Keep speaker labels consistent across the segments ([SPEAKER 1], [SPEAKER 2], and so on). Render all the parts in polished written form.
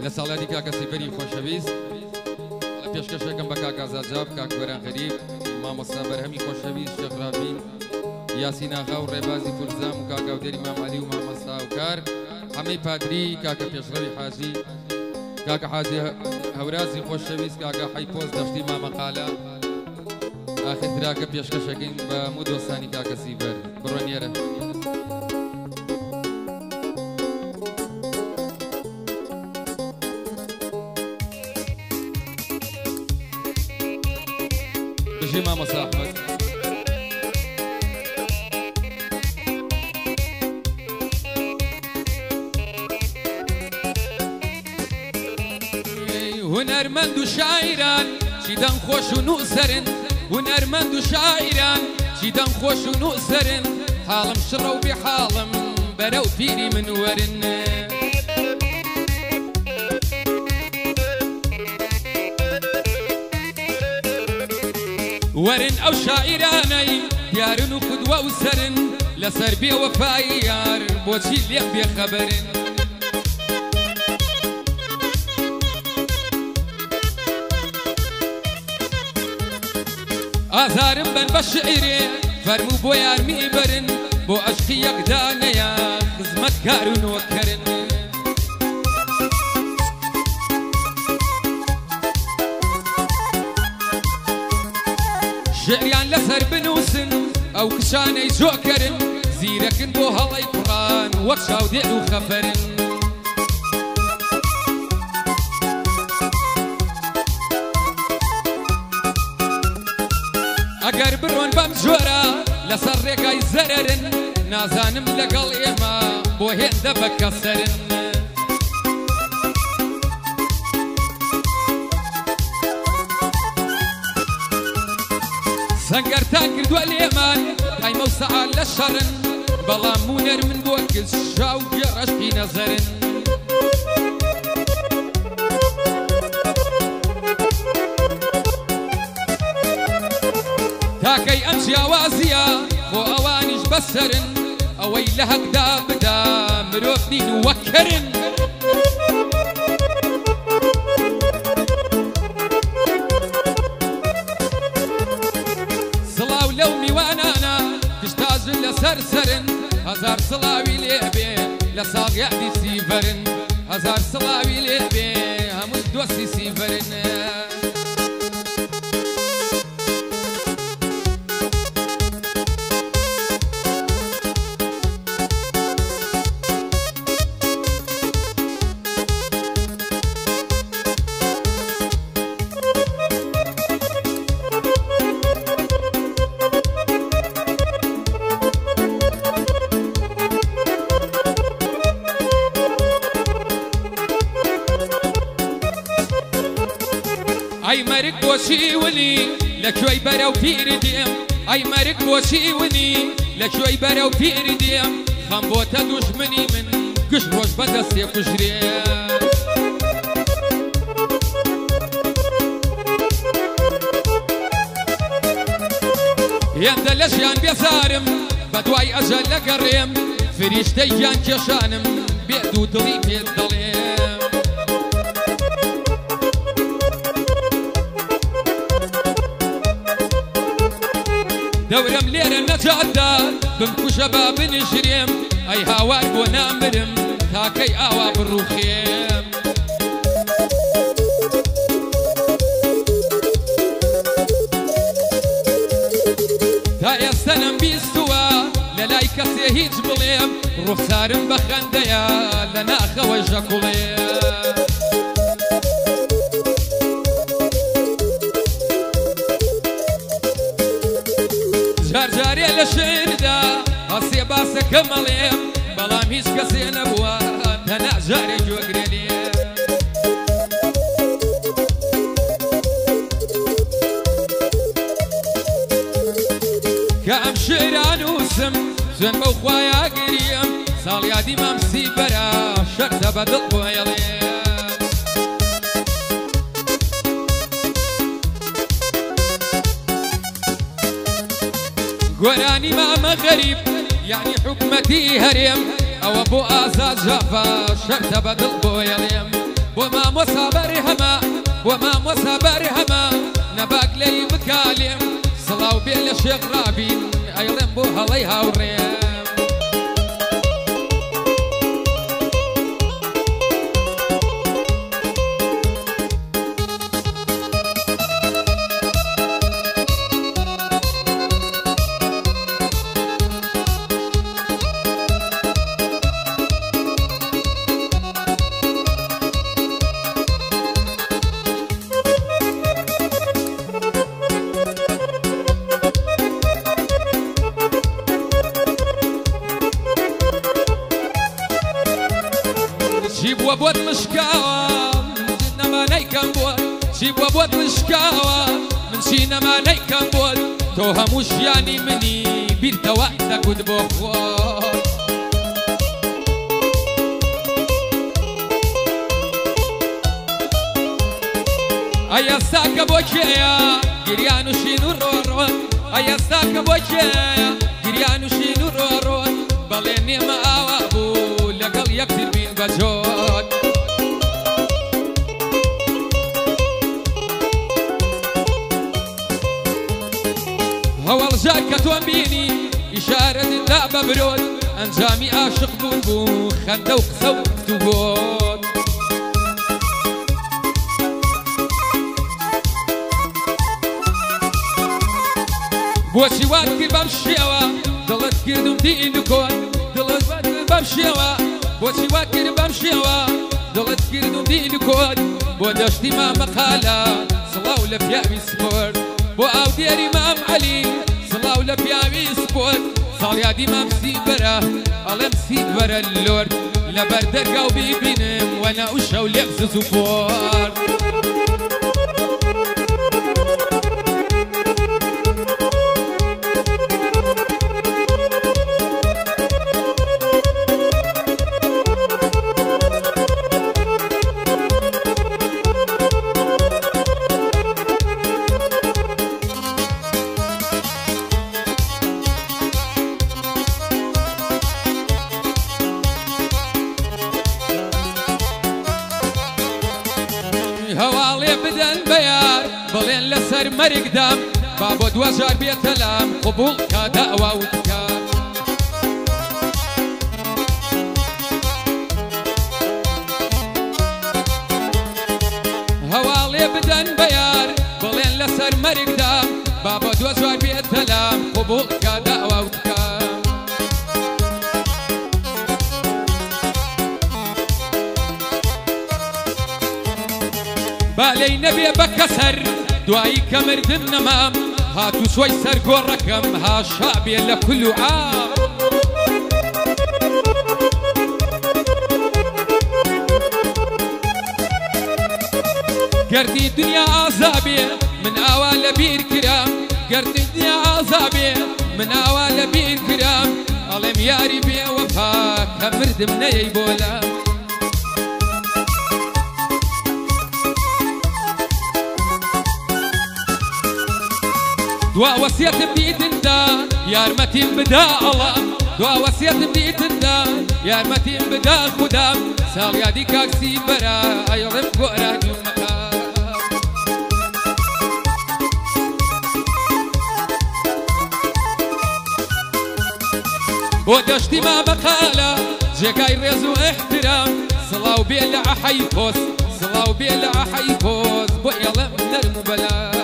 [SPEAKER 1] لسالادی کاکا سیفری خوشویست حالا پیشکشکم با کاکا زاجاب کاک وران غریب مامۆستا بەرهەمی خۆشەویست شێخ ڕابین یاسین ئاغا و ڕێبازی فولزام و کاکا ودەری مام عەلی و مامۆستا و کار هەمەی پادری کاکا پێشڕەوی حاجی کاکا حاجی هەورازی خۆشەویست کاکا حەیپۆز دەشتی مامەقالە ئاخر دراکە پێشکەشەکەین بە هەموو دۆستانی کاکە سیفەر بڕۆنیێرە مامۆستا ئەحمەد هونەرمەند و شاعران چی دەنخۆش و نووسەرن هونەرمەند و شاعران چی دەنخۆش و نووسەرن حاڵم شڕە و بێحاڵم بەرەو پیری من وەرن ورن او شاعراني يارن وقدوة وسرن لسر بي وفاي يار بوشي ليم بي خبرن آزارم بن بشعري فرمو بو يار ميبرن بو عشقي يقدانا يا خزمت كارون وكرن شعريان لسر بنوسن او كشاني جوكرن زيركن بو هلاي قران وشاو ديعو خفرن اگر برون بمجورا لسر ريقاي زررن نازانم لقل ايما بو هنده بكسرن سنگرتان کردووە لێمان تایمە و سەعات لە شەڕن بەڵام مونەر من بۆ کەس شاو گێڕەشقی نەزەرن تاکەی ئەم جیاوازیە بۆ ئەوانیش بەسەرن ئەوەی لە هەکدا بدا مرۆڤ نین و وەکەرن سرسرن هزار صلاوي ليبي لساق يعدي سيفرن هزار صلاوي ليبي همو دوسي سيفرن اي مرق بوشي ولي لكوي برا وبير ديم اي مرق بوشي ولي لكوي برا وبير ديم خمبوتا دشمني من قش روش بدستي قشري يندلش يان بيزارم بدواي اجل لقريم فريشتي يان كشانم بيدو دلي بيد دليم دورم ليرة نجادا بمكو شباب نجريم اي هاوار بو نامرم تاكي اوا بروخيم تا يستنم بيستوا للاي كسي هيج بليم روح سارم بخنديا لنا خوجا كوليم جارجاري لشردا هسي باسه كماليم بلام هيش كسي نبوا تنا جاري جوغريلي كام شيران وسم زين بوخوايا قريم صاليا ديما مسيبرا شرطه بدل بويلي قراني ماما غريب يعني حكمتي هريم او ابو ازاز جافا شرطه بدل بويليم وما مصابر هما وما مصابر هما نباق لي مكالم صلاو بيل الشيخ رابين ايضا بو هلي هاوريم جيب وبوت مشكاوى من جينا ما نيكن بود جيب وبوت مشكاوى من جينا ما نيكن بود توها مش يعني مني بيرتا وقتك ودبوخوار ايا ساكا بوكيا جريانو شينو رورون ايا ساكا بوكيا جريانو شينو رورون باليني ما اوابو لقل يكتر بين بجود هو الجاكة تومبيني إشارة الدابة برود أنجامي عاشق بوبو خندوق سوق تبود بوشي واتكر بمشيوة ضلت كردم دين كون ضلت بمشيوة بوشي واتكر بمشيوة ضلت كردم دين كون بودشتي ما مقالة صلاو لبيامي سبورت بو او ديري مام علي صلاو لبيامي سبورت صاليا دي مام سيبرا ألم سيبرا اللورد لبردر قو بيبينم وانا وشاو لعز سفور هوالي بدن بيار بلين لسر مرق دم بابود وجار بيتلام قبول كدعوة وتكار هوالي بدن بيار بلين لسر مرق دم بابود وجار بيتلام قبول كدعوة وتكار بالي نبي بكسر دعاي كمرد النمام هاتو شوي سرقو الرقم ها شابي لكل عام قردي الدنيا عذابي من اوال بير كرام قردي الدنيا عذابي من اوال بير كرام علم ياري بي وفاك كمرد من يبولا دوا وصيت بديت انت يا رمتين بدا الله دوا وصيت بديت انت يا رمتين بدا خدام سال يا ديكاك سيبرا ايرم قرا يومك ودشتي ما بقاله جاكاي رزو احترام صلاو بيلا حيفوس صلاو بيلا حيفوس بو يلا نرمو بلا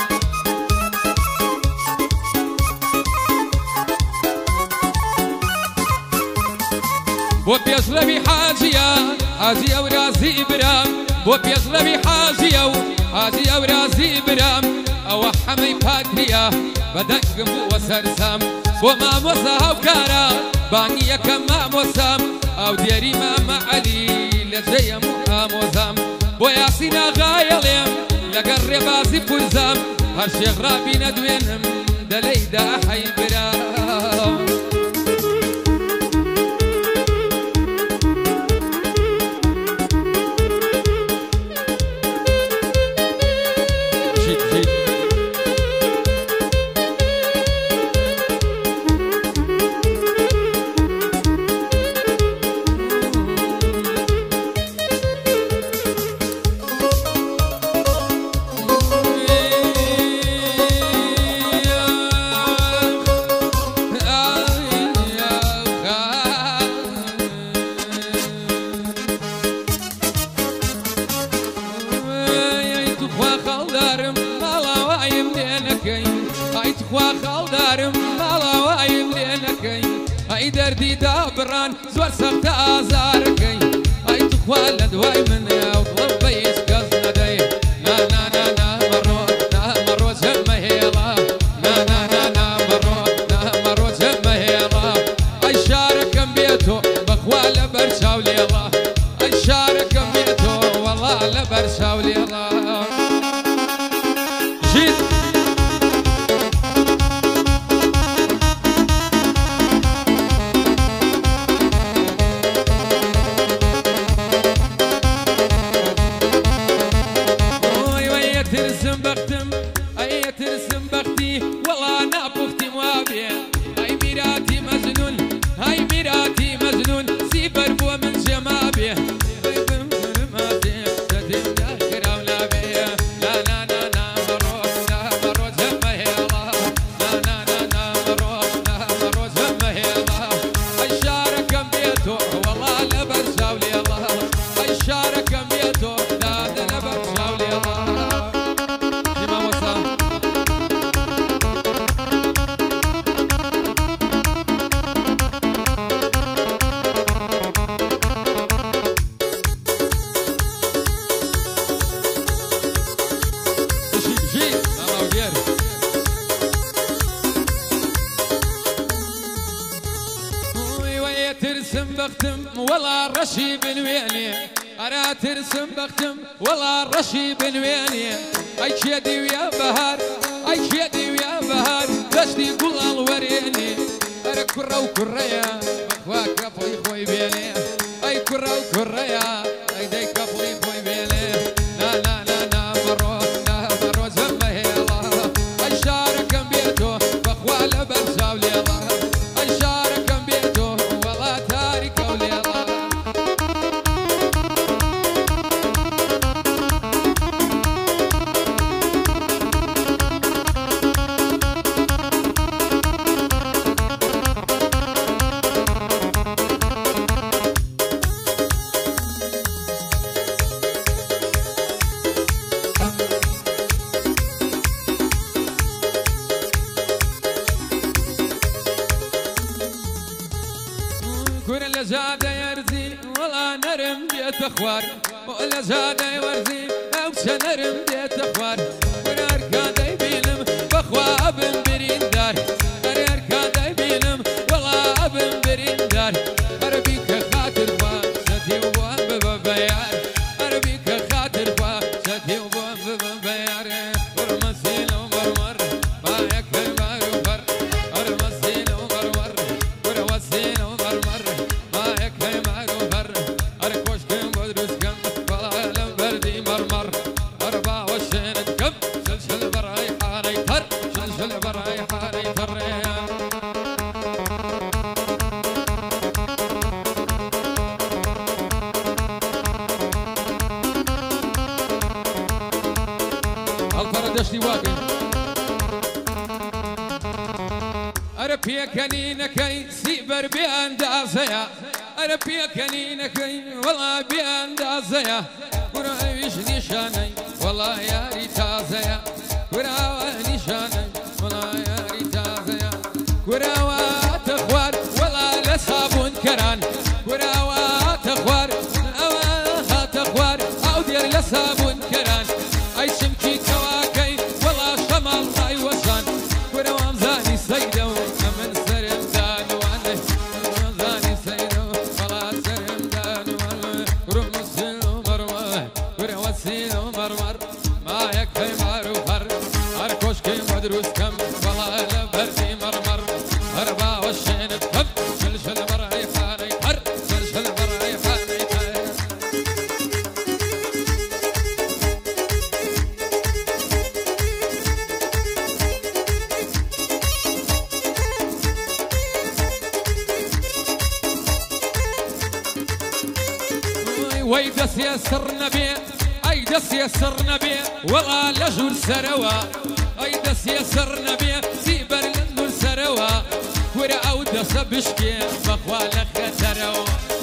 [SPEAKER 1] بو بيزلبي حاجيا حاجيا ورازي برام بو بيزلبي حاجيا حاجيا ورازي برام او حمي باتريا بدقم وسرسام بو ما موسى وكارا بانيا كما موسام او ديري ماما علي لجيا موسام بو ياسينا غايلم لقرب بازي فرزام هالشيخ رابي ندوينهم دليدا حي برام لێنەکەی ئای تخوا خاڵدارم ماڵا وایم لێنەکەی ئای دەردی دابڕان زۆر سەختە ئازارەکەی ئای تخوا لە دوای منە و دڵم بە هیچ کەس نەدەی نا نا نا نا مەڕۆ جەمە هێڵا نا نا نا نا مەڕۆ جەمە هێڵا ئای شارەکەم بێتۆ بەخوا لەبەر چاو لێڵا ئای شارەکەم بێتۆ وەڵا لەبەر چاو لێڵا ژید ترسم بختم أي ترسم بختي والله أنا بختي موابية هاي ميراتي مجنون هاي ميراتي مجنون سيبر بو من جمابية لا لا لا لا مرو جمه الله لا لا لا لا مرو جمه الله أي شاركم بيتو والله لبر شاولي الله أي شاركم بيتو لا لبر شاولي الله ترسم بختم والله رشي بنويني أنا ترسم بختم والله رشي بنويني أي شيدي ويا بهار أي شيدي ويا بهار دشتي كل الوريني أنا كرة وكريا بخوا كفلي خوي بيني أي كرة وكريا أي دي كفلي خوي بيني لا لا لا لا مرو جمه الله أي شاركم بيتو بخوا لبر شاولي الله أي شاركم بيتو والله تارك ولي الله كل لجادة يرزي والله نرم بيت أخوار ولا جادة يورزي أوش نرم بيت أخوار ونركادة يبيلم بخوا أبن برين دار نركادة يبيلم والله أبن برين دار أربيك خاطر فا شتي وبوان ببيار أربيك خاطر فا شتي وبوان ببيار ورمسيل ومرمر ما يكفي ما يفر ورمسيل ومرمر ورمسيل ومرمر ما يكفي ما يفر أركوشكم ودرسكم والله لم بردي مرمر 24 كم شلشل برايحان يفر شلشل برايحان يفر الفردشتي واقف أربيا كنينكي سيبر بأندازيا أربيا كنينكي والله بأندازيا ورايش نشاني والله يا ريتازيا وراوا نشاني والله يا ريتازيا وراوا تخوار والله لصابون كران وراوا تخوار تخوار أو دير لصابون كران أي سمكي كواكي والله شمال راي وصان وراوا مزاني سيدو من سرم دان وانه مزاني سيدو والله سرم دان وانه ورمسل ومرمر وروسيل ومرمر ما يكفي معروفر أركوشكي مدروس كم والله لبردي مرمر 24 كم شلشل برايحان يفر شلشل برايحان يفر وي دس يسرنا بيه اي دس يسرنا بيه والله لجول سروا اي دس يسرنا بيه سيبر لنور سروا ورا او دس بشكي بخوا لخ سروا